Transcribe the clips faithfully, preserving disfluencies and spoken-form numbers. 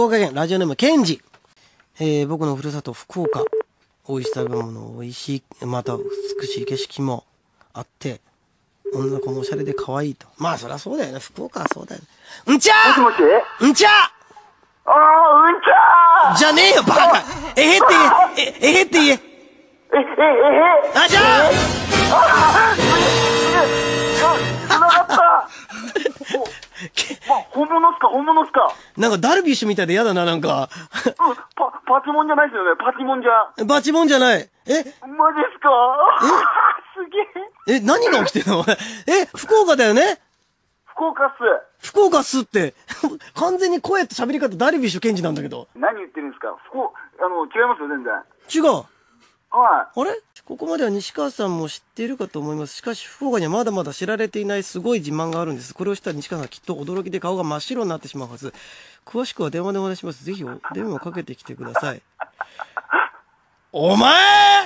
福岡県ラジオネームケンジ。えー、僕のふるさと福岡。美味しい食べ物、美味しい、また美しい景色もあって、女の子もおしゃれで可愛いと。まあそりゃそうだよね。福岡はそうだよね。うんちゃーもしもしうんちゃーああ、うんちゃーじゃねえよ、バカえへって言ええ、えへって言ええ、え、え、え、 あ、じゃあああ、つながったま、本物っすか、本物っすかなんかダルビッシュみたいで嫌だな、なんか。 うん、パ、パチモンじゃないですよね、パチモンじゃ。 バチモンじゃない。えマジっすかすげえ。 え、何が起きてんのえ、福岡だよね福岡っす。 福岡っすって。完全に声と喋り方ダルビッシュケンジなんだけど。 何言ってるんですか福岡、あの、違いますよ、全然。 違う。 はあれここまでは西川さんも知っているかと思います。しかし、福岡にはまだまだ知られていないすごい自慢があるんです。これをしたら西川さんはきっと驚きで顔が真っ白になってしまうはず。詳しくは電話でお話します。ぜひお電話をかけてきてください。お前い。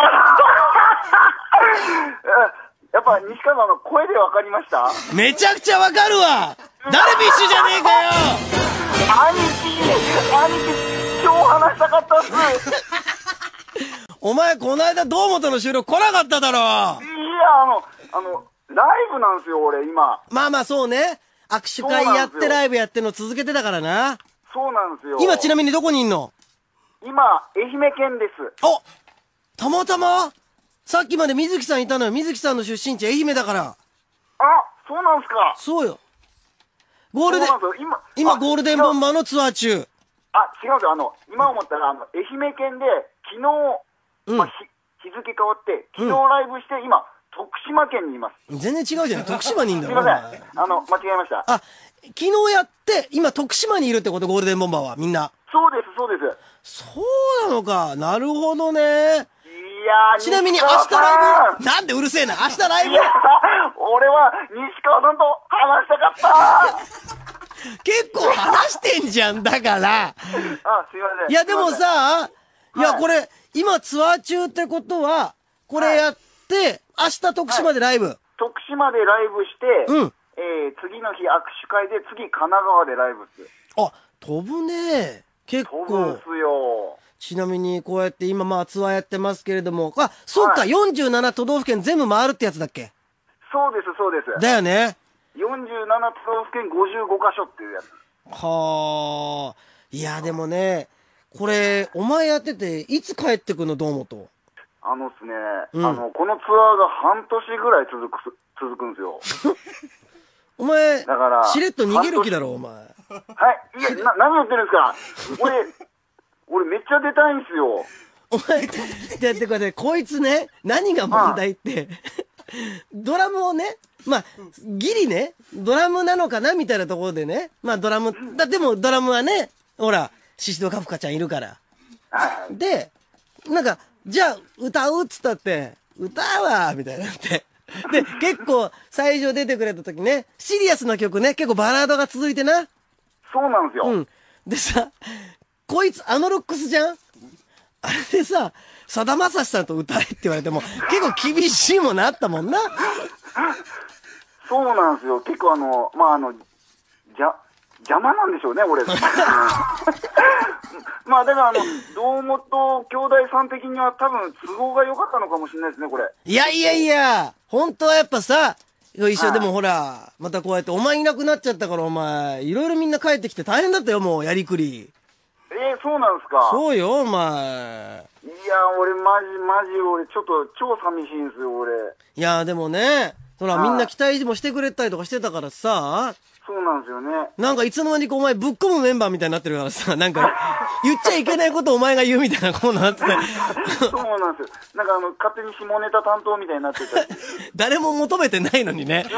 やっぱ西川さんの声で分かりました？ めちゃくちゃわかるわダルビッシュじゃねえかよ兄貴兄貴超話したかったっすお前この間堂本の収録来なかっただろいや、あの、あの、ライブなんですよ、俺、今。 まあまあそうね。握手会やってライブやっての続けてたからな。 そうなんですよ。 今ちなみにどこにいんの？ 今、愛媛県です。 おたまたまさっきまで水木さんいたのよ。水木さんの出身地愛媛だから。 あ、そうなんすか。 そうよ。ゴールデン、 今、 今ゴールデンボンバーのツアー中。 あ、違うんですよ。あの、今思ったら、あの、愛媛県で、昨日、 うんまあ、日付変わって、昨日ライブして、今、徳島県にいます。 全然違うじゃん。徳島にいんだろ。 すいません。あの、間違えました。 あ、昨日やって、今徳島にいるってこと、ゴールデンボンバーは、みんな。 そうです、そうです。 そうなのか。なるほどね。 いやー、 ちなみに明日ライブ、なんでうるせえな。明日ライブ。 いやー、俺は西川さんと話したかった結構話してんじゃん、だから。 あ、すいません。 いや、でもさ、いや、 はいこれ、今ツアー中ってことは、これやって、明日徳島でライブ。 徳島でライブして、 うん。 えー、次の日握手会で、次神奈川でライブっす。 あ、飛ぶね。結構。 飛ぶんすよ。 ちなみに、こうやって今まあツアーやってますけれども、あ、そっか、 はいよんじゅうなな都道府県全部回るってやつだっけ？ そうです、そうです。 だよね。 よんじゅうなな都道府県ごじゅうごカ所っていうやつ。 はあ。いや、でもね、これ、お前やってて、いつ帰ってくんの、堂本？ あのっすね、 うんあの、このツアーが半年ぐらい続くす、続くんですよ。 お前、 だからしれっと逃げる気だろ、お前。 はい、いや、な、何言ってるんですか俺、俺めっちゃ出たいんすよ。 お前、だってこれ、こいつね、何が問題って、ドラムをね、まあ、ギリね、ドラムなのかなみたいなところでね、まあドラム、だでもドラムはね、ほら、シシドカフカちゃんいるから。で、なんか、じゃあ歌うっつったって、歌うわみたいになって。で、結構最初出てくれた時ね、シリアスな曲ね、結構バラードが続いてな。 そうなんですよ。 うん。でさ、こいつあのロックスじゃんあれでさ、さだまさしさんと歌えって言われても、結構厳しいもんなったもんな。 そうなんですよ。結構あの、まああの、じゃ、邪魔なんでしょうね、俺。まあだからあの、堂本兄弟さん的には多分都合が良かったのかもしれないですね、これ。 いやいやいや、本当はやっぱさ、一緒でもほら、またこうやってお前いなくなっちゃったからお前、いろいろみんな帰ってきて大変だったよ、もう、やりくり。 えー、そうなんですか。 そうよ、お前。 いや、俺マジマジ俺ちょっと超寂しいんですよ、俺。 いや、でもね、ほら、みんな期待もしてくれたりとかしてたからさ、 そうなんですよね。 なんかいつの間にかお前ぶっ込むメンバーみたいになってるからさ、なんか、言っちゃいけないことをお前が言うみたいなコーナーなってて。 そうなんですよ。なんかあの、勝手に下ネタ担当みたいになってた。 誰も求めてないのにね。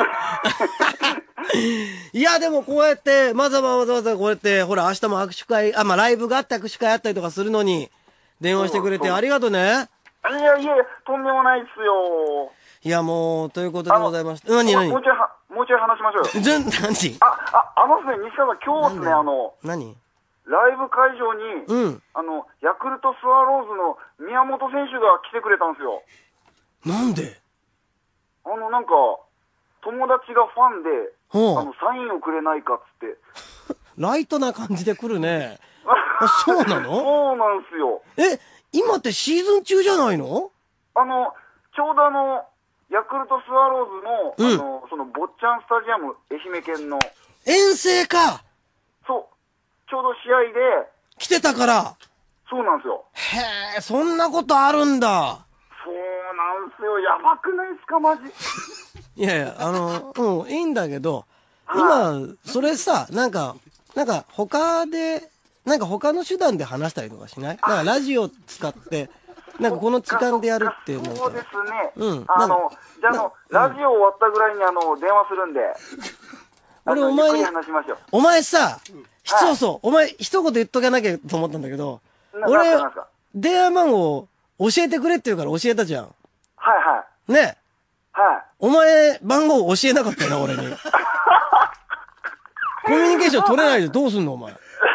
いや、でもこうやって、わざわざわざこうやって、ほら、明日も握手会、あ、まあ、ライブがあって握手会あったりとかするのに、電話してくれてありがとうね。 いやいや、とんでもないっすよ。 いや、もう、ということでございました。何何もうちょいは、もうちょい話しましょうよ。 じゃ、何あ、あ、あのですね、西川さん、今日ですね、あの、 何ライブ会場に、 うん。 あの、ヤクルトスワローズの宮本選手が来てくれたんですよ。 なんであの、なんか、友達がファンで、 ほうあの、サインをくれないかっつって。 ライトな感じで来るね。 あ、そうなの？ そうなんすよ。 え、今ってシーズン中じゃないの？ あの、ちょうどあの、ヤクルトスワローズの、 うんあの、その、坊ちゃんスタジアム、愛媛県の、 遠征か。 そう、ちょうど試合で、 来てたから。 そうなんですよ。 へえ、そんなことあるんだ。 そうなんすよ。やばくないっすか、マジ。 いやいや、あの、うん、いいんだけど、今、それさ、なんか、なんか他で、なんか他の手段で話したりとかしない？なんかラジオ使って、なんかこの時間でやるっていうのそうですね。 うんあのなんか、 じゃあ、あの、ラジオ終わったぐらいに、あの、電話するんで。 俺お前にゆっくり話しましょう。 お前さ、 はいそうそう、お前一言言っとかなきゃと思ったんだけど、 な俺なんすかなんすか、 電話番号教えてくれって言うから教えたじゃん。 はいはい。 ね。 はい。 お前、番号教えなかったよな、俺に。コミュニケーション取れないでどうすんの、お前。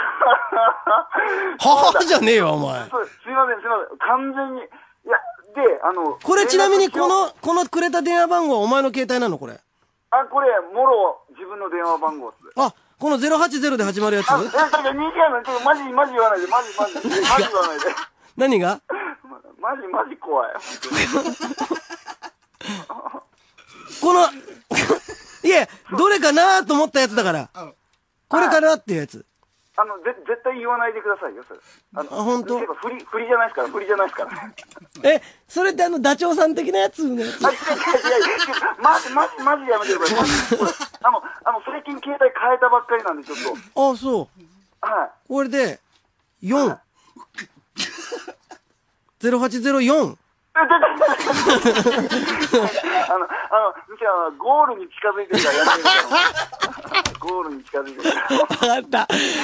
母じゃねえよ、お前。 そうすいません、すいません。完全に。いや、で、あの、 これちなみにこ連絡の、このくれた電話番号はお前の携帯なのこれ。 あ、これ、もろ、自分の電話番号っす。 あ、このゼロはちゼロで始まるやつあ、いや、だから、にじやの、ちょっとマジ、マジ言わないで、マジ、マジ、マジ言わないで。 何がまマジ、マジ怖い。 この、いえ、どれかなと思ったやつだから。これかなっていうやつ。 あの、ぜ、絶対言わないでくださいよ、それ。あの、 あ本当てか、振り、振りじゃないですから、振りじゃないですから。 え、それってあの、ダチョウさん的なやつのやつあ、違う違う違う違う。マジ、マジ、マジやめてください。マジこれあの、あの、最近携帯変えたばっかりなんで、ちょっと。 あ、そう。 はい。 これで、よん。ゼロはちゼロよん。 あの、あの、みちゃん、ゴールに近づいてるからやめてください。ゴールに近づいてるから。 わかった。